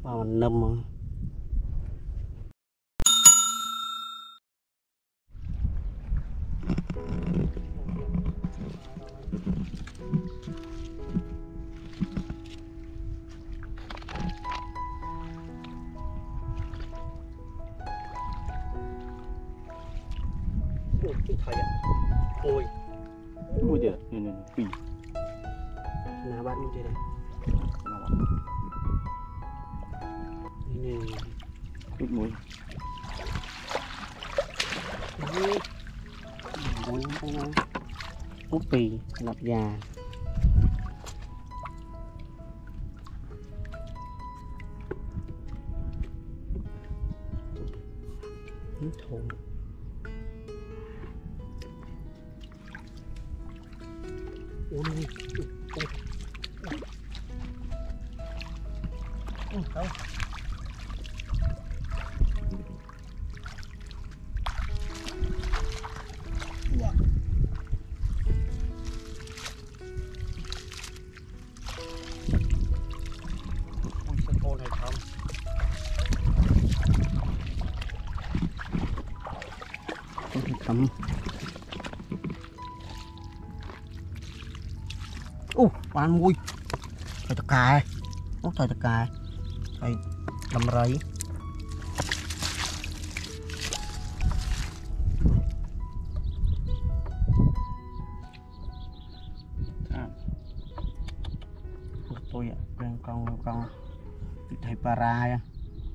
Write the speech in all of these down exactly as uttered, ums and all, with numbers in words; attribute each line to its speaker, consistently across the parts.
Speaker 1: vào nâm mà. Cái thầy ạ, ôi,
Speaker 2: ôi trời, này này, quỷ,
Speaker 1: là bạn như thế này, này,
Speaker 2: chút muối,
Speaker 1: muối, muối, úp pì, nạp già, thùng. Ôi, ôi, ôi, đâu? Dạ. Ôi, sao con này không? Con này không. Ô, bán mui thầy tạc cài ô thầy tạc cài thầy làm rấy à. Tôi ạ đang con con thầy para nha.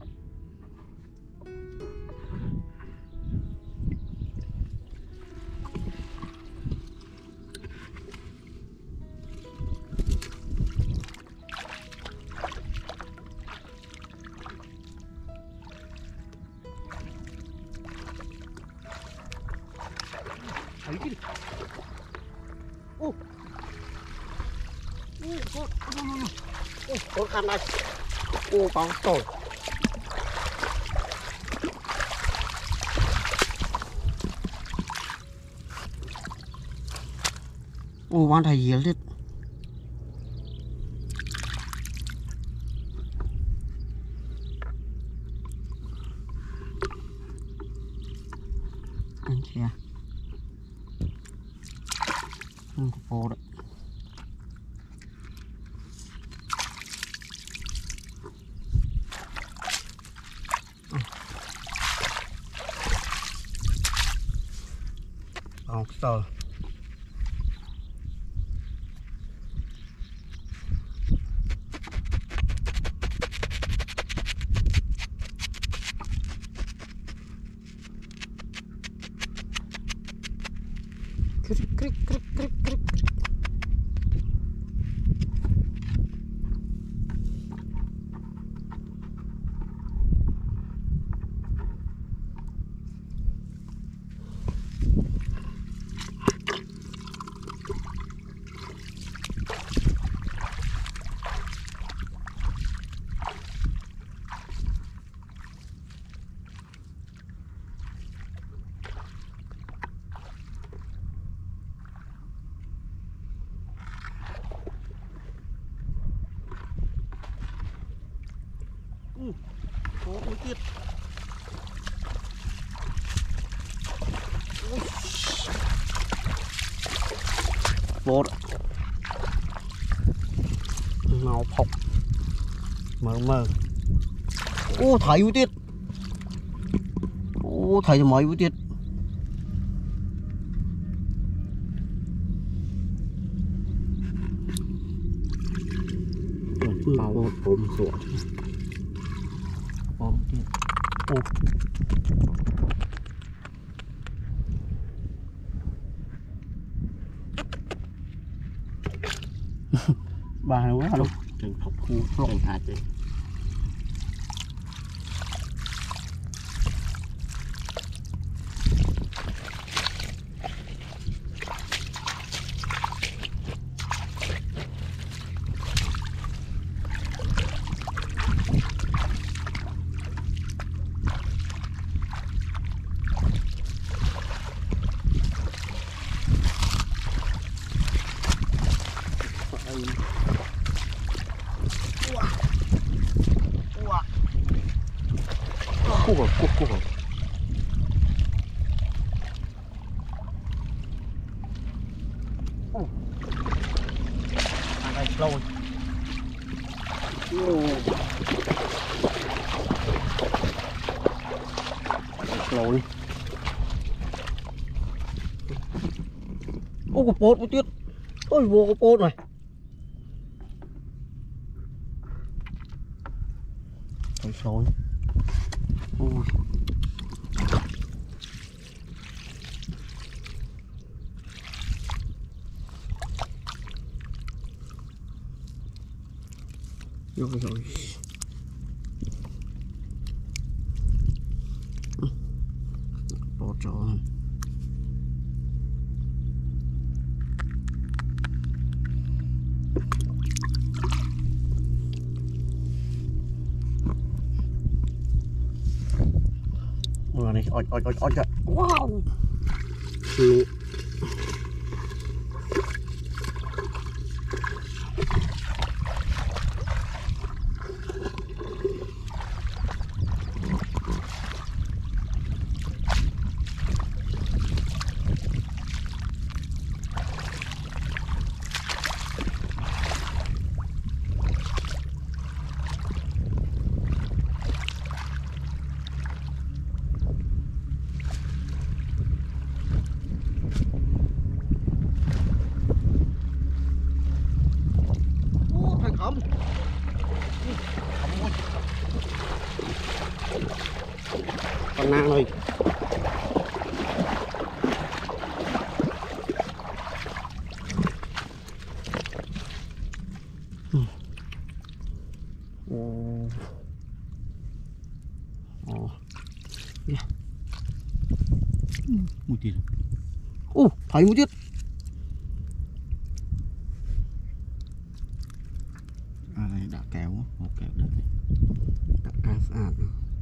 Speaker 1: Thấy chứ. Ô. Ô, con, con, con, con khăn đây. Ô, con tồi. Ô, bán thầy gì hết. Anh chị à. Không có phố đấy. Không sợ. Cric cric cric cric cric. Ừ, có một tiết. Vô đó. Màu phọc mờ mờ. Ô thấy ưu tiết. Ô thấy mới ưu tiết. Màu ôm ruộng. Ôm tiết. Ô. Bà nó quá luôn.
Speaker 2: đừng phọc khu đừng hạt đi. rồi cuốc cuốc rồi
Speaker 1: ăn đây lôi lôi ô có bột một chút ôi vô có bột này thấy sôi ui rồi rồi bột rồi rồi này ôi ôi ôi ôi trời wow lụa thằng khổng con nang này ồ ồ
Speaker 2: một tiền
Speaker 1: ô thấy một chút
Speaker 2: à này đã kéo một kéo đấy
Speaker 1: đặt càng sạch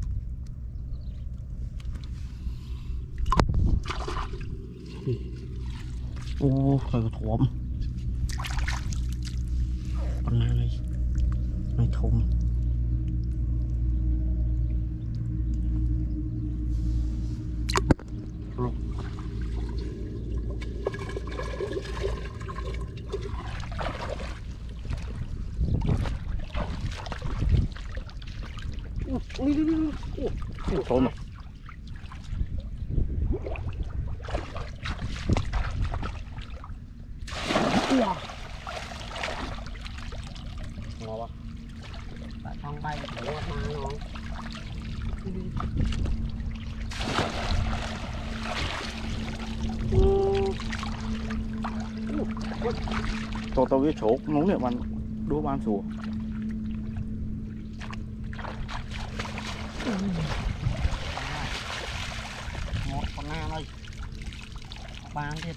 Speaker 1: ô trời có thòm con này này này thòm rồi ui ui ui ui
Speaker 2: trốn rồi
Speaker 1: ngon quá tại con bay của ma ngon
Speaker 2: tao tao biết chỗ nóng niệm ăn đua ban sủa
Speaker 1: một con na đây ba tiếp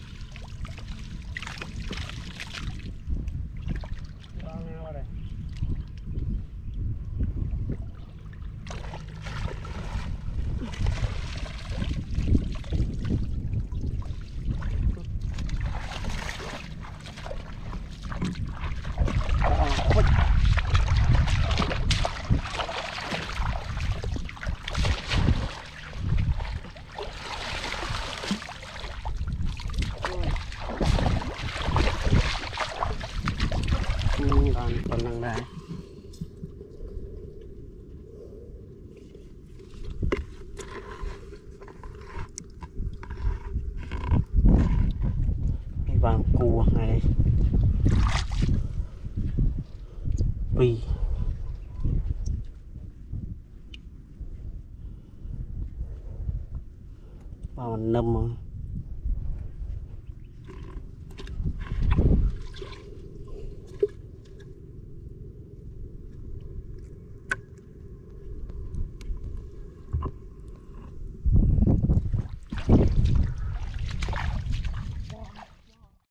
Speaker 1: còn còn năng đây cái vàng cua này vì vào nâm